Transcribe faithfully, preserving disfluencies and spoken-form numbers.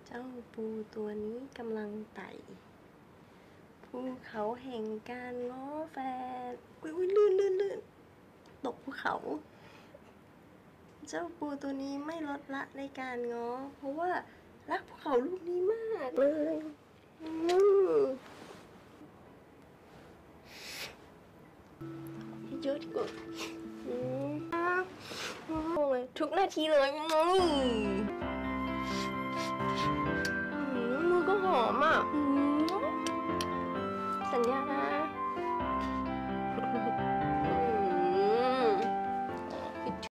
เจ้าปูตัวนี้กำลังไต่ภูเขาแห่งการง้อแฟนอุ้ยอุ้ยลื่นลื่นลื่นตกภูเขา เจ้าปูตัวนี้ไม่ลดละในการง้อเพราะว่ารักภูเขาลูกนี้มากเลยเยอะดีกว่าทุกนาทีเลย